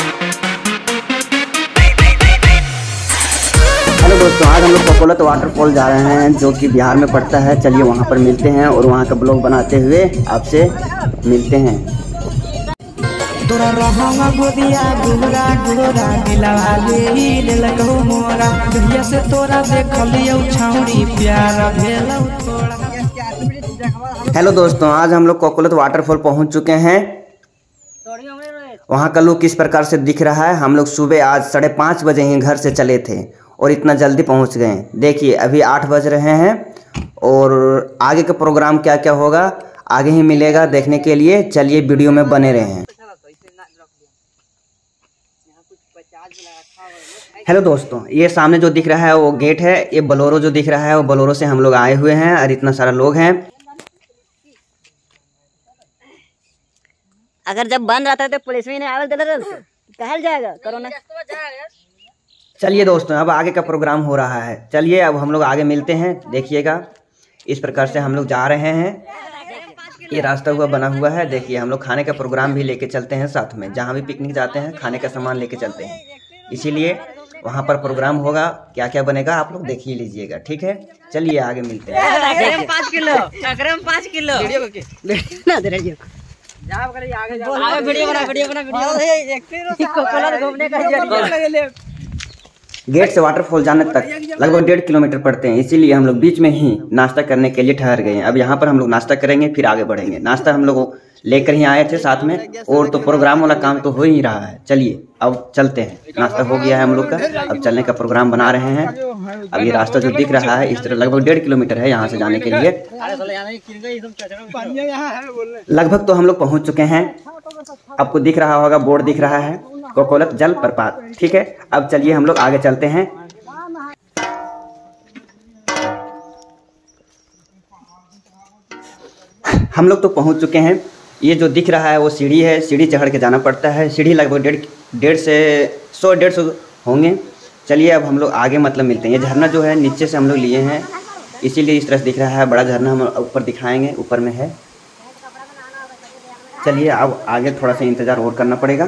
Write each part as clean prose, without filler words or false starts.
Hello दोस्तों, आज हम लोग कोकोलत वाटरफॉल जा रहे हैं जो कि बिहार में पड़ता है। चलिए वहाँ पर मिलते हैं और वहाँ का ब्लॉग बनाते हुए आपसे मिलते हैं। तोरा रहंगा गोदिया गुहरा गुहरा दिलवा ले लगो मोरा दुनिया से तोरा देखलियो छौरी प्यार भेलौ तोरा। हेलो दोस्तों, आज हम लोग कोकोलत वाटरफॉल पहुँच चुके हैं। वहाँ का लुक इस प्रकार से दिख रहा है। हम लोग सुबह आज 5:30 बजे ही घर से चले थे और इतना जल्दी पहुँच गए। देखिए अभी 8 बज रहे हैं और आगे का प्रोग्राम क्या क्या होगा आगे ही मिलेगा देखने के लिए। चलिए वीडियो में बने रहें। हेलो दोस्तों, ये सामने जो दिख रहा है वो गेट है। ये बोलेरो जो दिख रहा है वो बोलेरो से हम लोग आए हुए हैं और इतना सारा लोग हैं। अगर जब बंद रहता है तो पुलिस भी नहीं आवे कहल जाएगा कोरोना। चलिए दोस्तों, अब आगे का प्रोग्राम हो रहा है। चलिए अब हम लोग आगे मिलते हैं। देखिएगा इस प्रकार से हम लोग जा रहे हैं। ये रास्ता हुआ बना हुआ है। देखिए हम लोग खाने का प्रोग्राम भी लेके चलते हैं साथ में। जहाँ भी पिकनिक जाते हैं खाने का सामान लेके चलते हैं, इसीलिए वहाँ पर प्रोग्राम होगा। क्या क्या बनेगा आप लोग देख ही लीजिएगा, ठीक है। चलिए आगे मिलते हैं। 5 किलो 5 किलो गेट से वाटरफॉल जाने तक लगभग 1.5 किलोमीटर पड़ते हैं, इसीलिए हम लोग बीच में ही नाश्ता करने के लिए ठहर गए हैं। अब यहाँ पर हम लोग नाश्ता करेंगे फिर आगे बढ़ेंगे। नाश्ता हम लोग लेकर ही आए थे साथ में, और तो प्रोग्राम वाला काम तो हो ही रहा है। चलिए अब चलते हैं। नाश्ता हो गया है हम लोग का, अब चलने का प्रोग्राम बना रहे हैं। अब ये रास्ता जो दिख रहा है इस तरह लगभग 1.5 किलोमीटर है यहाँ से जाने के लिए। लगभग तो हम लोग पहुँच चुके हैं। आपको दिख रहा होगा, बोर्ड दिख रहा है कोकोलत जल प्रपात, ठीक है। अब चलिए हम लोग आगे चलते हैं। हम लोग तो पहुंच चुके हैं। ये जो दिख रहा है वो सीढ़ी है। सीढ़ी चढ़ के जाना पड़ता है। सीढ़ी लगभग 150 से 100-150 होंगे। चलिए अब हम लोग आगे मतलब मिलते हैं। ये झरना जो है नीचे से हम लोग लिए हैं, इसीलिए इस तरह से दिख रहा है। बड़ा झरना हम ऊपर दिखाएंगे, ऊपर में है। चलिए अब आगे थोड़ा सा इंतज़ार और करना पड़ेगा।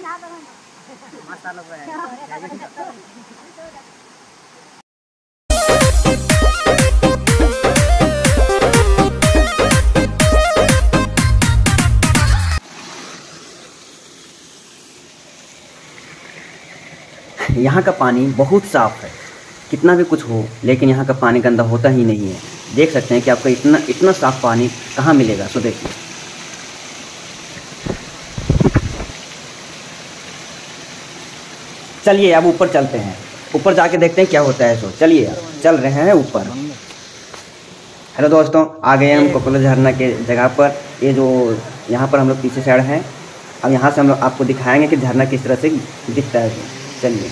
यहाँ का पानी बहुत साफ़ है। कितना भी कुछ हो लेकिन यहाँ का पानी गंदा होता ही नहीं है। देख सकते हैं कि आपको इतना साफ़ पानी कहाँ मिलेगा। सो देखिए, चलिए अब ऊपर चलते हैं। ऊपर जाके देखते हैं क्या होता है। सो चलिए अब चल रहे हैं ऊपर। हेलो दोस्तों, आ गए हम कोकोलत झरना के जगह पर। ये जो यहाँ पर हम लोग पीछे साइड हैं। अब यहाँ से हम लोग आपको दिखाएंगे कि झरना किस तरह से दिखता है। चलिए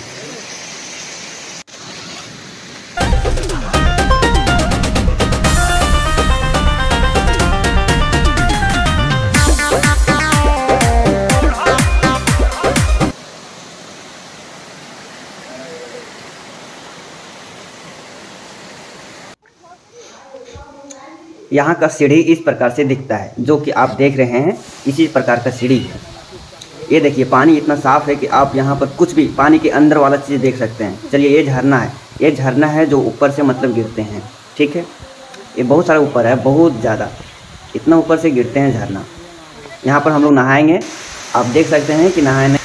यहाँ का सीढ़ी इस प्रकार से दिखता है, जो कि आप देख रहे हैं इसी प्रकार का सीढ़ी है। ये देखिए पानी इतना साफ़ है कि आप यहाँ पर कुछ भी पानी के अंदर वाला चीज़ देख सकते हैं। चलिए ये झरना है। ये झरना है जो ऊपर से मतलब गिरते हैं, ठीक है। ये बहुत सारा ऊपर है, बहुत ज़्यादा, इतना ऊपर से गिरते हैं झरना। यहाँ पर हम लोग नहाएंगे। आप देख सकते हैं कि नहाने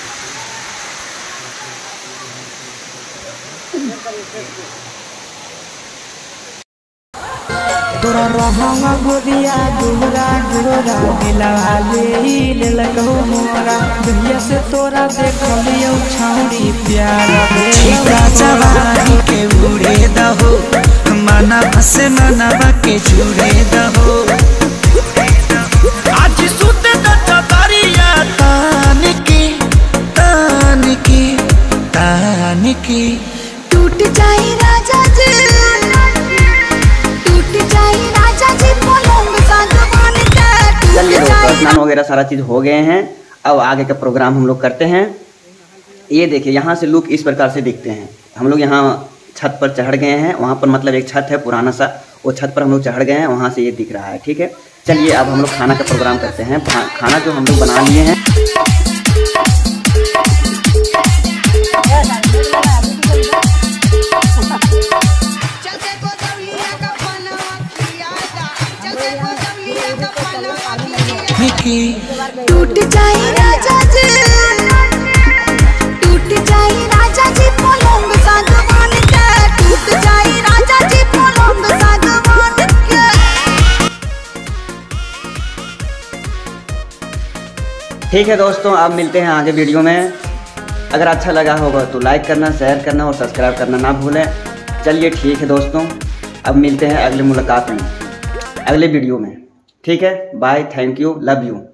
तोरा रहंगा गोदिया गुहरा गुहरा दिलवा ले लगो मोरा दुनिया से तोरा देखलियो छौरी प्यार भेलौ जवानी के उड़े दहो मना फसे मनवा के जुड़े दहो आज सुत त चतरिया तान की टूट जाए राजा जी, टूट जाए राजा जी पलंग सागवान का। चलिए दोस्तों, स्नान वगैरह सारा चीज़ हो गए हैं। अब आगे का प्रोग्राम हम लोग करते हैं। ये देखिए यहाँ से लुक इस प्रकार से दिखते हैं। हम लोग यहाँ छत पर चढ़ गए हैं। वहाँ पर मतलब एक छत है पुराना सा, वो छत पर हम लोग चढ़ गए हैं। वहाँ से ये दिख रहा है, ठीक है। चलिए अब हम लोग खाना का प्रोग्राम करते हैं। खाना जो हम लोग बना लिए हैं की। टूट जाए राजा जी, टूट जाए राजा जी पलंग सागवान के, टूट जाए राजा जी पलंग सागवान के। ठीक है दोस्तों, अब मिलते हैं आगे वीडियो में। अगर अच्छा लगा होगा तो लाइक करना, शेयर करना और सब्सक्राइब करना ना भूलें। चलिए ठीक है दोस्तों, अब मिलते हैं अगली मुलाकात में, अगले वीडियो में। ठीक है, bye, thank you, love you.